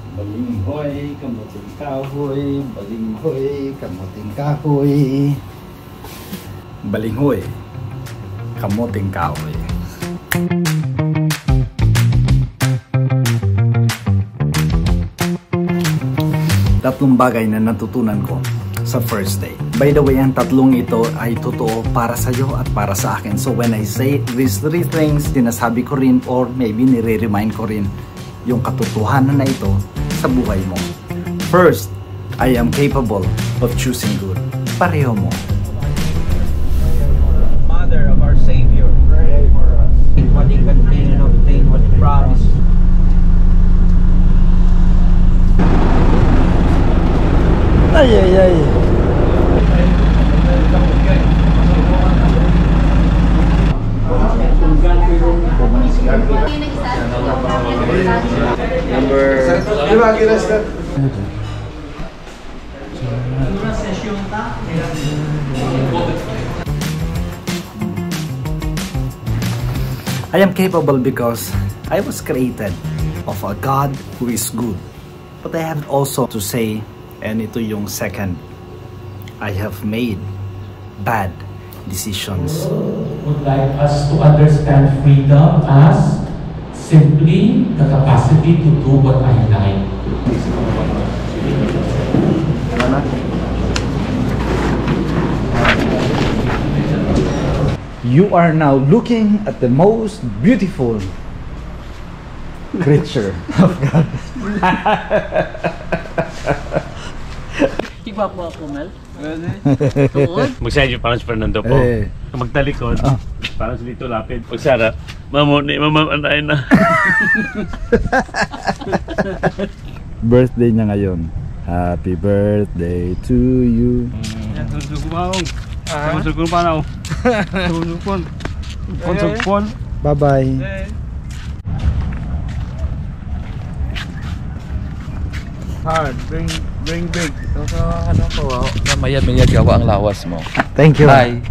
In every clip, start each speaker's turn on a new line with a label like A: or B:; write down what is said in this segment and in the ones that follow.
A: Balinghoy, kamuting kahoy, balinghoy, kamuting kahoy. Balinghoy, kamuting kahoy. Tatlong bagay na natutunan ko sa first day. By the way, ang tatlong ito ay totoo para sa iyo at para sa akin. So when I say these three things, sinasabi ko rin or maybe nire-remind ko rin yung katotohanan na ito sa buhay mo. First, I am capable of choosing good. Pareho mo.
B: Mother of our Savior, pray for us. What He continued to obtain, what He promised.
A: Ay, ay, ay. I am capable because I was created of a God who is good. But I have also to say, and ito yung second, I have made bad decisions.
C: Would like us to understand freedom as simply the capacity to do what I like.
A: You are now looking at the most beautiful creature of God.
D: Tigwapo ako, Mel.
E: Magsadyo parang si Fernando po. Magtalikod. Parang si Lito Lapid. Magsara. Mamuni, mamamanay na.
A: Birthday niya ngayon. Happy birthday to you. Bye-bye.
B: Hard, bring big. So, ano ko, mayad gawa ang lawas mo.
A: Thank you.
B: Bye.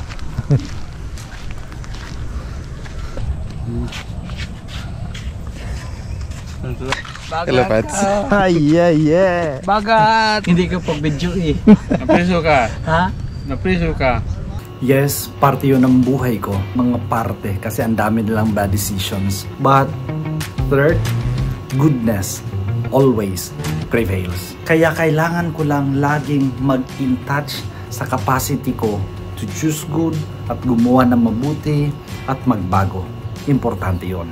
A: Bagat. Yeah.
D: Bagat! Hindi ka pag-video eh.
B: Napriso ka?
D: Ha?
B: Napriso ka?
A: Yes, parte yun ng buhay ko. Mga parte. Kasi ang dami nilang bad decisions. But, third, goodness always prevails. Kaya kailangan ko lang laging mag-in touch sa capacity ko to choose good at gumawa ng mabuti at magbago. Importante yun.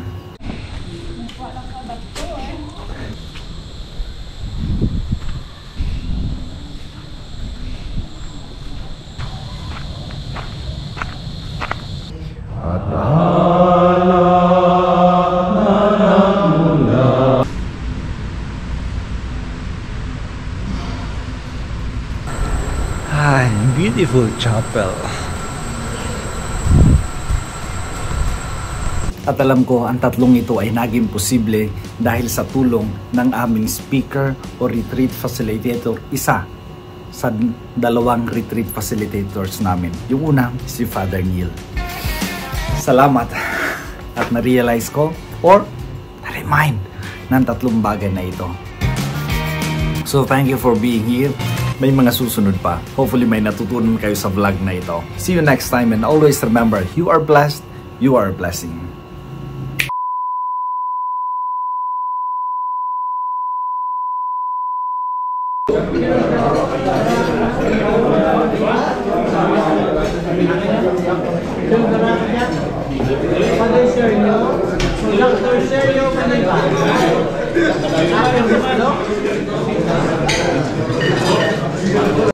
A: Ay, beautiful chapel. At alam ko, ang tatlong ito ay naging posible dahil sa tulong ng aming speaker o retreat facilitator, isa sa dalawang retreat facilitators namin. Yung una, si Father Neil. Salamat at na-realize ko or na-remind ng tatlong bagay na ito. So thank you for being here. May mga susunod pa. Hopefully may natutunan kayo sa vlog na ito. See you next time and always remember, you are blessed, you are a blessing.
D: Dr. Sergio Manila.